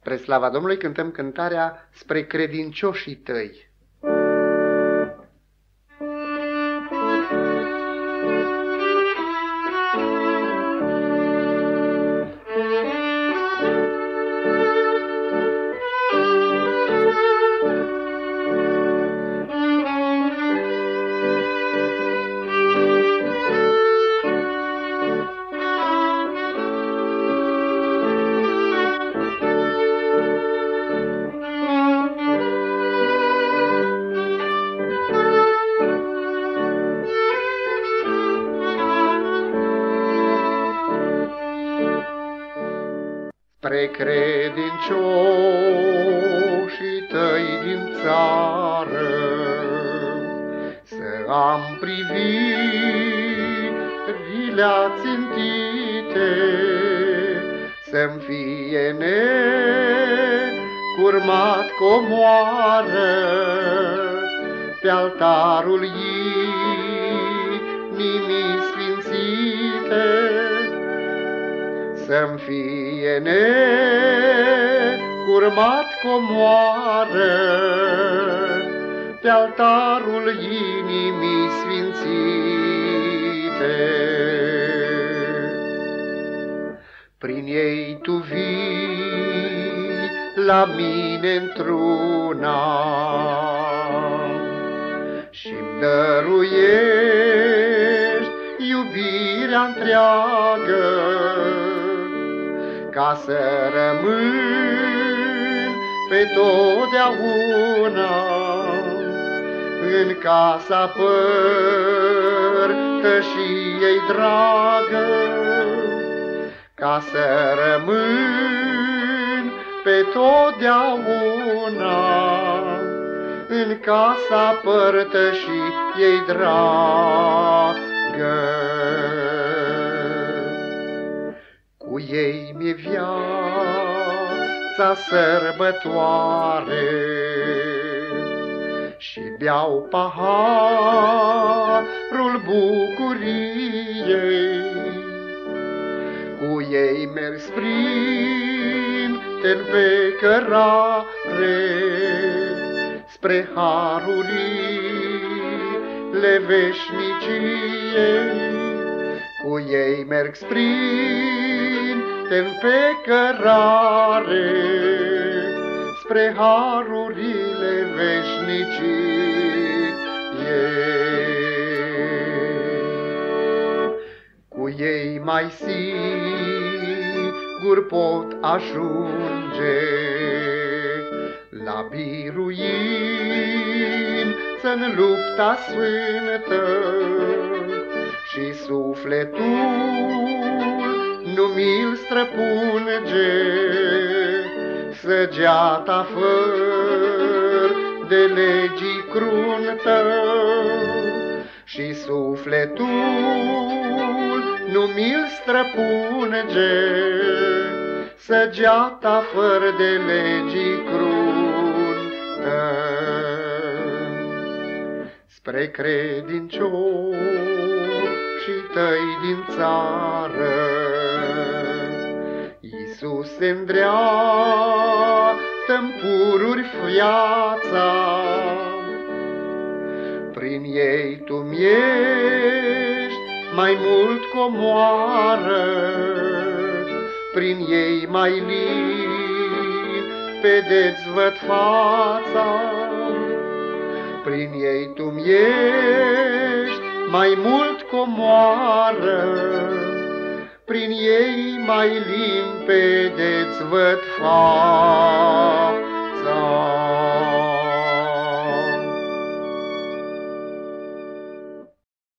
Spre slava Domnului cântăm cântarea Spre credincioșii tăi. Spre credincioșii tăi din țară, să am privirile țintite, să-mi fie necurmat comoară pe altarul inimii sfințite. Să-mi fie necurmat comoară pe altarul inimii sfințite. Prin ei tu vii la mine într-una și-mi dăruiești iubirea întreagă, ca să rămân pe totdeauna în casa părtășiei dragă, ca să rămân pe totdeauna în casa părtășiei dragă. Cu ei mi-e viața sărbătoare și beau paharul bucuriei. Cu ei merg sprinteni pe cărare spre harurile veșniciei. Cu ei merg sprinteni pe cărare spre harurile veșniciei. Cu ei mai sigur pot ajunge la biruință-n lupta sfântă, și sufletul nu mi-l străpunge săgeata fără de legii cruntă. Și sufletul nu mi-l străpunge săgeata fără de legii cruntă. Spre credincioșii tăi din țară, Iisuse, îndreaptă-mi pururi viața. Prin ei tu mi-ești mai mult comoară, prin ei mai limpede-ți văd fața. Prin ei tu mi-ești mai mult comoară, prin ei mai limpede-ți văd fața.